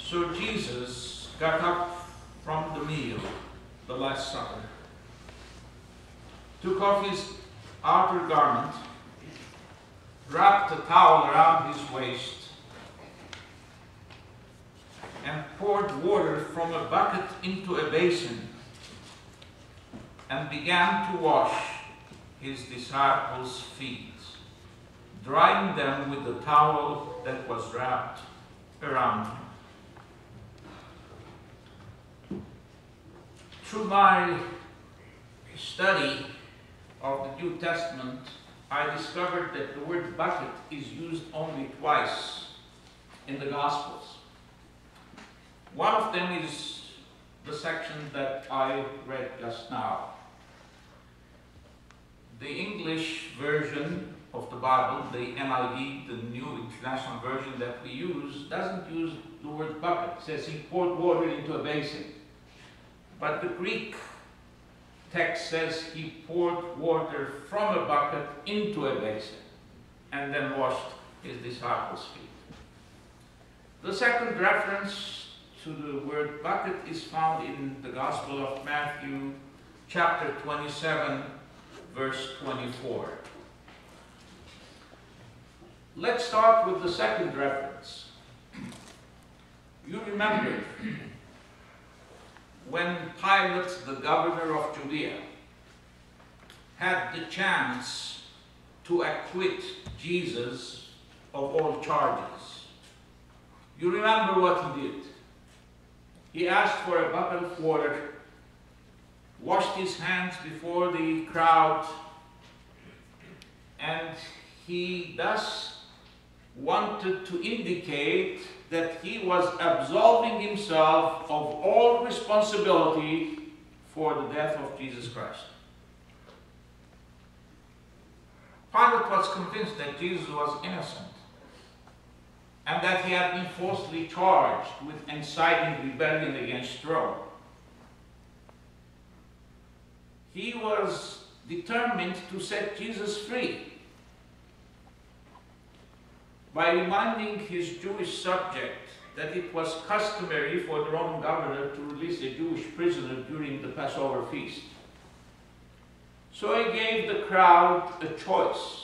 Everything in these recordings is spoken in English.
So Jesus got up from the meal, the Last Supper, took off his outer garment, wrapped a towel around his waist, and poured water from a bucket into a basin, and began to wash his disciples' feet, drying them with the towel that was wrapped around him. Through my study of the New Testament, I discovered that the word bucket is used only twice in the Gospels. One of them is the section that I read just now. The English version of the Bible, the NIV, the New International Version that we use, doesn't use the word bucket. It says he poured water into a basin. But the Greek text says he poured water from a bucket into a basin and then washed his disciples' feet. The second reference to the word bucket is found in the Gospel of Matthew, chapter 27, verse 24. Let's start with the second reference. You remember when Pilate, the governor of Judea, had the chance to acquit Jesus of all charges. You remember what he did. He asked for a bucket of water, washed his hands before the crowd, and he thus wanted to indicate that he was absolving himself of all responsibility for the death of Jesus Christ. Pilate was convinced that Jesus was innocent and that he had been falsely charged with inciting rebellion against Rome. He was determined to set Jesus free by reminding his Jewish subject that it was customary for the Roman governor to release a Jewish prisoner during the Passover feast. So he gave the crowd a choice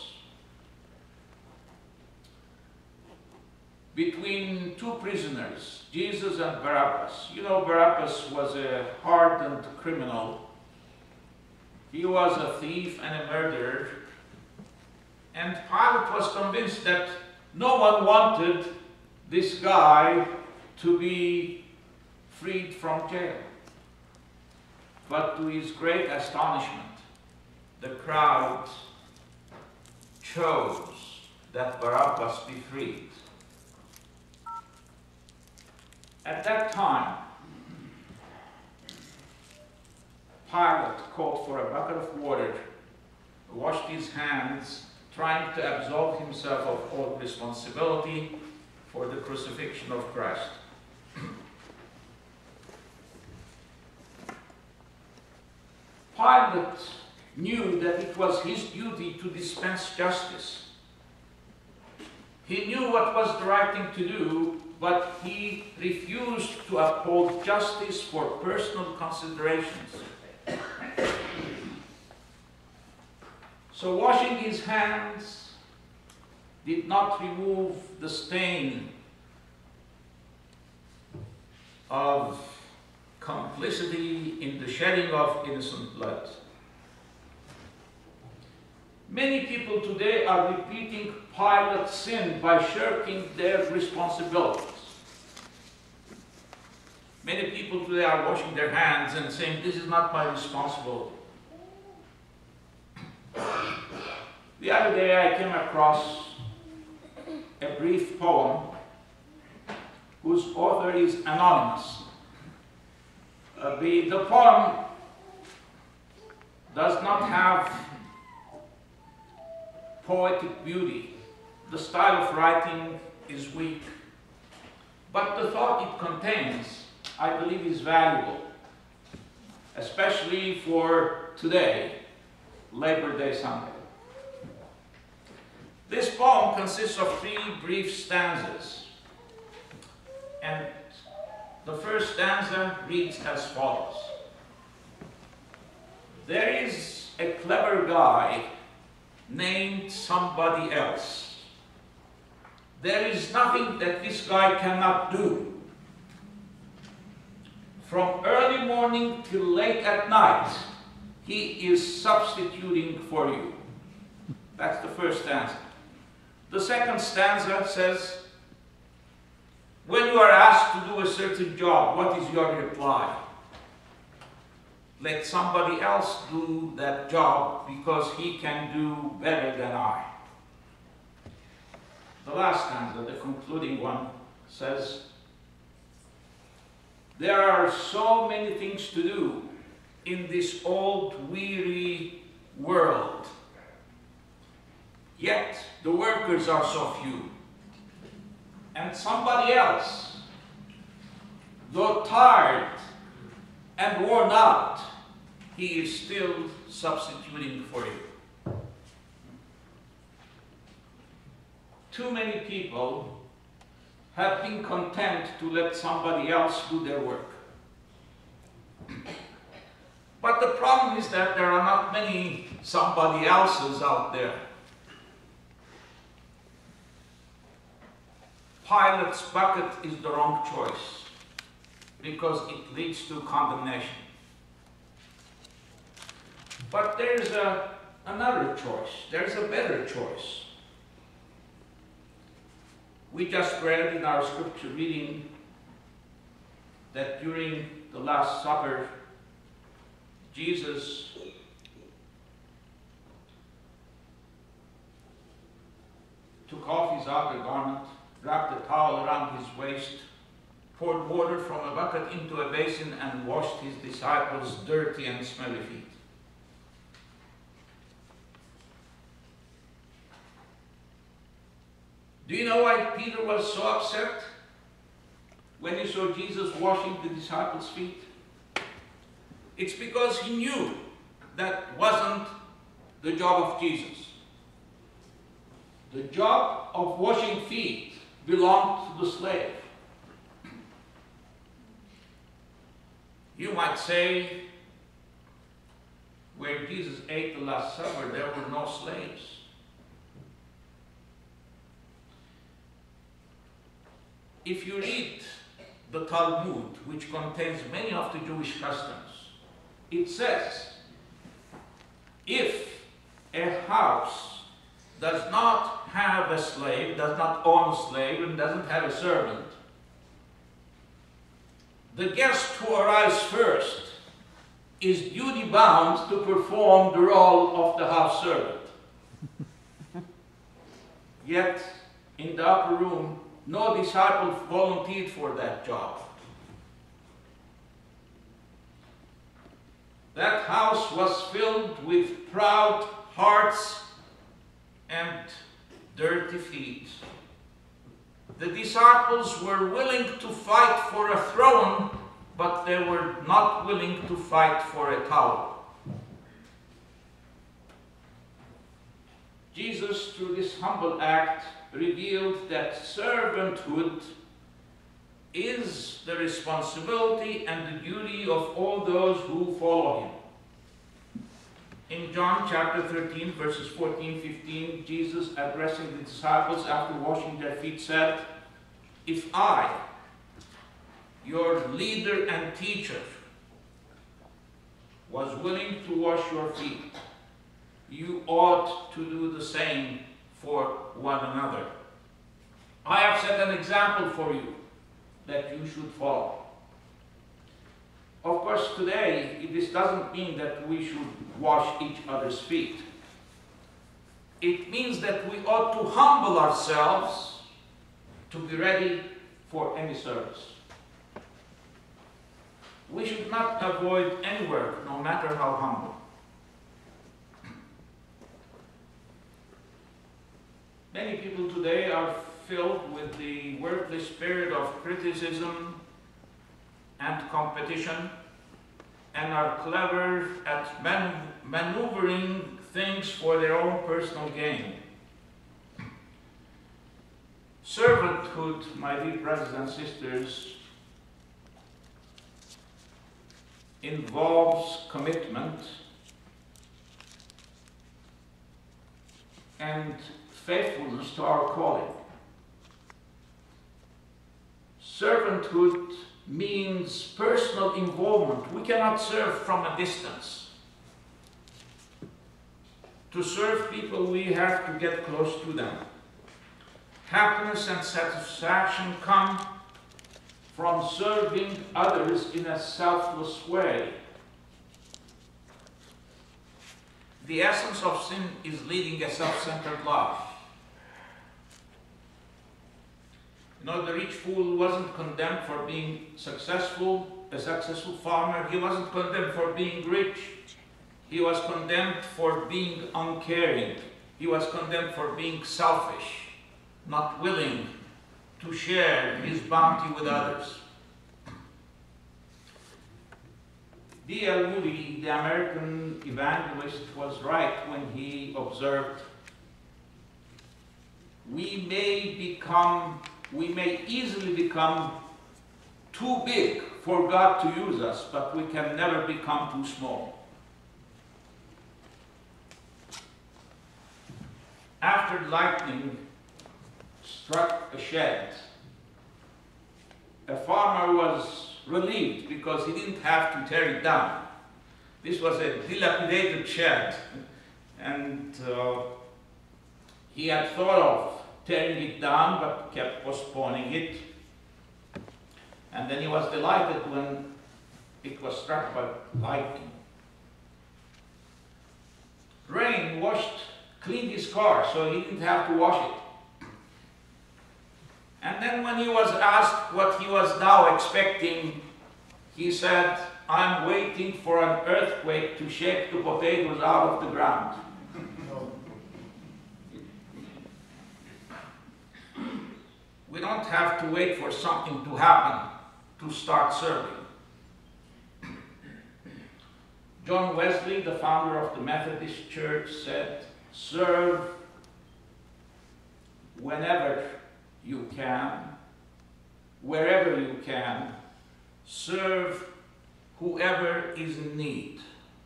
between two prisoners, Jesus and Barabbas. You know, Barabbas was a hardened criminal. He was a thief and a murderer. And Pilate was convinced that no one wanted this guy to be freed from jail. But to his great astonishment, the crowd chose that Barabbas be freed. At that time, Pilate called for a bucket of water, washed his hands, trying to absolve himself of all responsibility for the crucifixion of Christ. Pilate knew that it was his duty to dispense justice. He knew what was the right thing to do, but he refused to uphold justice for personal considerations. So washing his hands did not remove the stain of complicity in the shedding of innocent blood. Many people today are repeating Pilate's sin by shirking their responsibilities. Many people today are washing their hands and saying, "This is not my responsibility." The other day I came across a brief poem whose author is anonymous. The poem does not have poetic beauty. The style of writing is weak. But the thought it contains, I believe, is valuable, especially for today, Labor Day Sunday. This poem consists of 3 brief stanzas, and The first stanza reads as follows. There is a clever guy named somebody else. There is nothing that this guy cannot do. From early morning till late at night, he is substituting for you. That's the first stanza. The second stanza says, when you are asked to do a certain job, what is your reply? Let somebody else do that job because he can do better than I. The last stanza, the concluding one, says, there are so many things to do in this old, weary world. Yet the workers are so few. And somebody else, though tired and worn out, he is still substituting for you. Too many people have been content to let somebody else do their work. But the problem is that there are not many somebody else's out there. Pilate's bucket is the wrong choice because it leads to condemnation. But there's another choice. There's a better choice. We just read in our scripture reading that during the Last Supper, Jesus took off his outer garment, wrapped a towel around his waist, poured water from a bucket into a basin, and washed his disciples' dirty and smelly feet. Do you know why Peter was so upset when he saw Jesus washing the disciples' feet? It's because he knew that wasn't the job of Jesus. The job of washing feet belonged to the slave. You might say, where Jesus ate the Last Supper, there were no slaves. If you read the Talmud, which contains many of the Jewish customs, it says, if a house does not have a slave, does not own a slave, and doesn't have a servant, the guest who arrives first is duty-bound to perform the role of the house servant. Yet, in the upper room, no disciple volunteered for that job. That house was filled with proud hearts and dirty feet. The disciples were willing to fight for a throne, but they were not willing to fight for a towel. Jesus, through this humble act, revealed that servanthood is the responsibility and the duty of all those who follow him. In John chapter 13, verses 14-15, Jesus, addressing the disciples after washing their feet, said, if I, your leader and teacher, was willing to wash your feet, you ought to do the same for one another. I have set an example for you that you should follow. Of course, today, this doesn't mean that we should wash each other's feet. It means that we ought to humble ourselves to be ready for any service. We should not avoid any work, no matter how humble. Many people today are filled with the worldly spirit of criticism and competition, and are clever at maneuvering things for their own personal gain. Servanthood, my dear brothers and sisters, involves commitment and faithfulness to our calling. Servanthood means personal involvement. We cannot serve from a distance. To serve people, we have to get close to them. Happiness and satisfaction come from serving others in a selfless way. The essence of sin is leading a self-centered life. You know, the rich fool wasn't condemned for being successful, a successful farmer. He wasn't condemned for being rich. He was condemned for being uncaring. He was condemned for being selfish, not willing to share his bounty with others. D.L. Moody, the American evangelist, was right when he observed, we may easily become too big for God to use us, but we can never become too small. After lightning struck a shed, a farmer was relieved because he didn't have to tear it down. This was a dilapidated shed, and he had thought of tearing it down but kept postponing it. And then he was delighted when it was struck by lightning. Rain cleaned his car so he didn't have to wash it. And then when he was asked what he was now expecting, he said, I'm waiting for an earthquake to shake the potatoes out of the ground. We don't have to wait for something to happen to start serving. John Wesley, the founder of the Methodist Church, said, serve whenever you can, wherever you can, serve whoever is in need.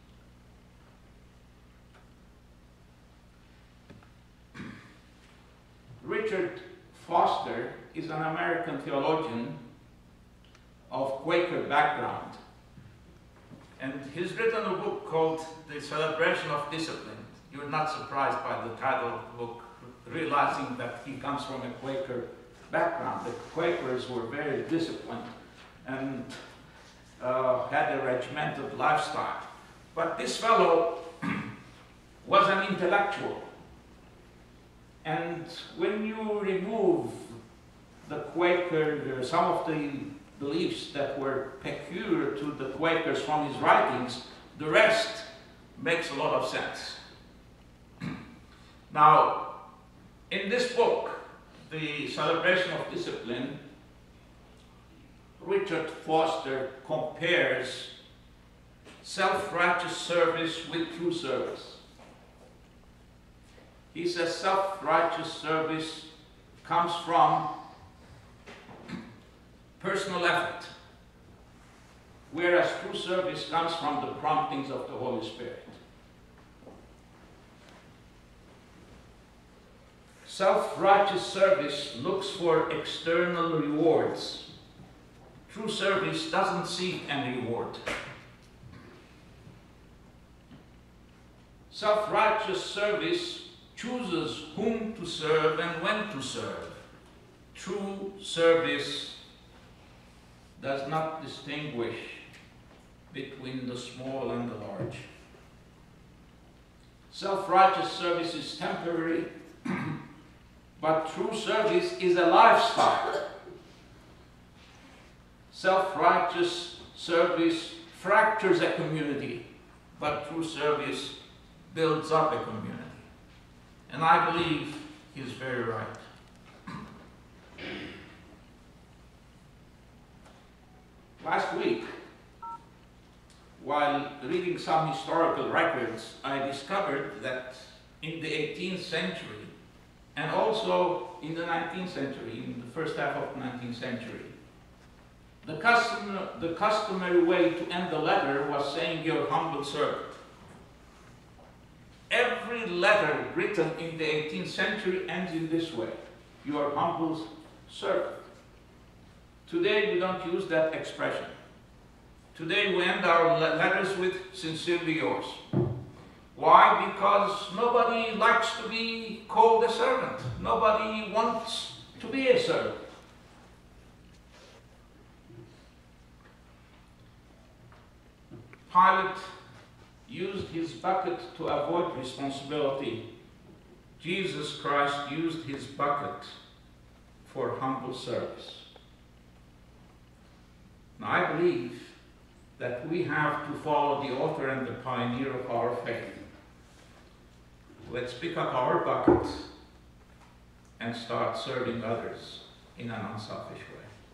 Richard Foster is an American theologian of Quaker background, and he's written a book called The Celebration of Discipline. You're not surprised by the title of the book, realizing that he comes from a Quaker background. The Quakers were very disciplined and had a regimented lifestyle. But this fellow was an intellectual. And when you remove the Quaker, some of the beliefs that were peculiar to the Quakers from his writings, the rest makes a lot of sense. Now, in this book, The Celebration of Discipline, Richard Foster compares self-righteous service with true service. He says self-righteous service comes from personal effort, whereas true service comes from the promptings of the Holy Spirit. Self-righteous service looks for external rewards. True service doesn't seek any reward. Self-righteous service chooses whom to serve and when to serve. True service does not distinguish between the small and the large. Self-righteous service is temporary, but true service is a lifestyle. Self-righteous service fractures a community, but true service builds up a community. And I believe he's very right. Last week, while reading some historical records, I discovered that in the 18th century, and also in the 19th century, in the first half of the 19th century, The customary way to end the letter was saying, "Your humble servant." Every letter written in the 18th century ends in this way: "Your humble servant." Today we don't use that expression. Today we end our letters with "Sincerely yours." Why? Because nobody likes to be called a servant. Nobody wants to be a servant. Pilate used his bucket to avoid responsibility. Jesus Christ used his bucket for humble service. Now, I believe that we have to follow the author and the pioneer of our faith. Let's pick up our bucket and start serving others in an unselfish way.